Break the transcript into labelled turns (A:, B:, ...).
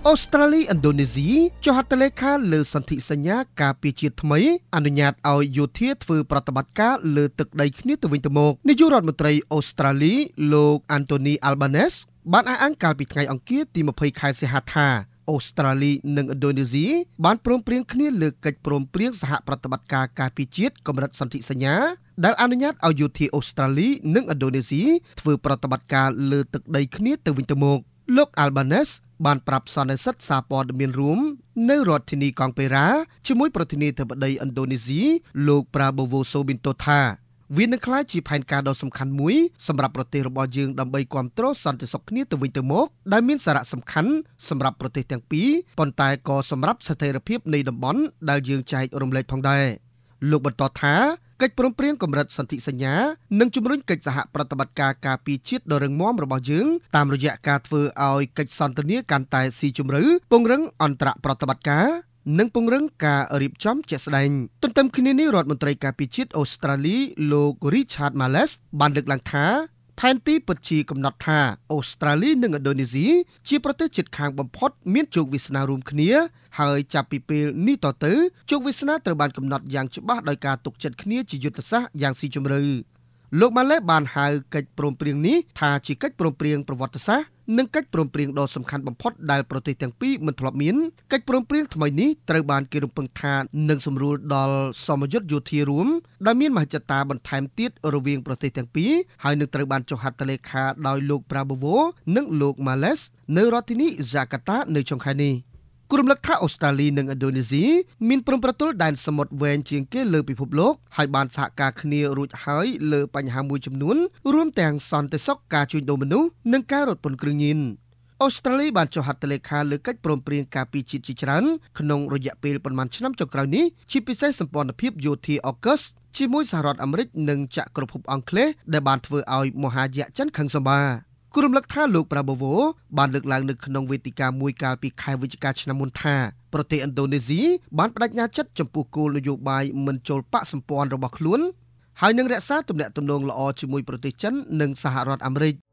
A: អូស្ត្រាលីឥណ្ឌូនេស៊ីចុះហត្ថលេខាលើសន្ធិសញ្ញាការពារជាតិថ្មីអនុញ្ញាតឲ្យយោធាធ្វើប្រតិបត្តិការលើទឹកដីគ្នាទៅវិញទៅមកនាយករដ្ឋមន្ត្រីអូស្ត្រាលីលោក Anthony Albanese បានអះអាងកាលពីថ្ងៃអង្គារទី20 ខែសីហាថាអូស្ត្រាលីនិងឥណ្ឌូនេស៊ីបានព្រមព្រៀងគ្នាលើកិច្ចព្រមព្រៀងសហប្រតិបត្តិការការពារជាតិកម្រិតសន្ធិសញ្ញាដែលអនុញ្ញាតឲ្យយោធាអូស្ត្រាលីនិងឥណ្ឌូនេស៊ីធ្វើប្រតិបត្តិការលើទឹកដីគ្នាទៅវិញទៅមកលោក Albanese បានប្រាប់សន្និសីទសារព័ត៌មានរួមនៅរដ្ឋធានីកង់ប៉េរ៉ាជាមួយប្រធានាធិបតីឥណ្ឌូនេស៊ីលោក Prabowo Subianto ថាវានឹងក្លាយជាផែនការដ៏សំខាន់មួយសម្រាប់ប្រទេសរបស់យើងដើម្បីគ្រប់គ្រងសន្តិសុខគ្នាទៅវិញទៅមកដែលមានសារៈសំខាន់សម្រាប់ប្រទេសទាំងពីរប៉ុន្តែក៏សម្រាប់ស្ថិរភាពនៃតំបន់ដែលយើងចែករំលែកផងដែរលោកបន្តថាកិច្ចព្រមព្រៀងកម្រិតសន្ធិសញ្ញានឹងជំរុញកិច្ចសហប្រតិបត្តិការការពារជាតិដ៏រឹងមាំរបស់យើងតាមរយៈការធ្វើឲ្យកិច្ចសន្ទនាកាន់តែស៊ីជម្រៅពង្រឹងអន្តរប្រតិបត្តិការនិងពង្រឹងការរៀបចំជាក់ស្ដែងទន្ទឹមគ្នានេះរដ្ឋមន្ត្រីការពារជាតិអូស្ត្រាលីលោក Richard Marles បានលើកឡើងថាផែនទីពិតជាកំណត់ថាអូស្ត្រាលីនិងឥណ្ឌូនេស៊ីជាប្រទេសជិតខាងបំផុតមានជោគវាសនារួមគ្នាហើយចាប់ពីពេលនេះតទៅជោគវាសនាត្រូវបានកំណត់យ៉ាងច្បាស់ដោយការទុកចិត្តគ្នាជាយុទ្ធសាស្ត្រយ៉ាងស៊ីជម្រៅលោកម៉ាឡេបានហៅកិច្ចព្រមព្រៀងនេះថាជាកិច្ចព្រមព្រៀងប្រវត្តិសាស្ត្រនិងកិច្ចព្រមព្រៀងដ៏សំខាន់បំផុតដែលប្រទេសទាំងពីរមិនធ្លាប់មានកិច្ចព្រមព្រៀងថ្មីនេះត្រូវបានគេរំពឹងថានឹងសម្រួលដល់សមយុទ្ធយោធារួមដែលមានមហិច្ឆតាបន្ថែមទៀតរវាងប្រទេសទាំងពីរហើយនឹងត្រូវបានចុះហត្ថលេខាដោយលោក Prabowo និងលោក Marles នៅរដ្ឋធានី Jakarta នៅចុងខែនេះគូរំលឹកថាអូស្ត្រាលីនិងឥណ្ឌូនេស៊ីមានព្រំប្រទល់ដែនសមុទ្រវែងជាងគេលើពិភពលោកហើយបានសហការគ្នារួចហើយលើបញ្ហាមួយចំនួនរួមទាំងសន្តិសុខការជួញដូរមនុស្សនិងការរត់ពន្ធគ្រឿងញៀនអូស្ត្រាលីបានចុះហត្ថលេខាលើកិច្ចព្រមព្រៀងការពារជាតិជាច្រើនក្នុងរយៈពេលប្រមាណឆ្នាំចុងក្រោយនេះជាពិសេសសម្ព័ន្ធភាពយោធាអ៊ូកុសជាមួយសហរដ្ឋអាមេរិកនិងចក្រភពអង់គ្លេសដែលបានធ្វើឲ្យមហាយៈចិនខឹងសម្បាគូរំលឹកថាលោក Prabowo បានលើកឡើងនៅក្នុងវេទិកាមួយកាលពីខែវិច្ឆិកាឆ្នាំមុនថាប្រទេសឥណ្ឌូនេស៊ីបានបដិញ្ញាចិត្តចំពោះគោលនយោបាយមិនចូលបកសម្ព័ន្ធរបស់ខ្លួនហើយនឹងរក្សាទំនាក់ទំនងល្អជាមួយប្រទេសចិននិងសហរដ្ឋអាមេរិក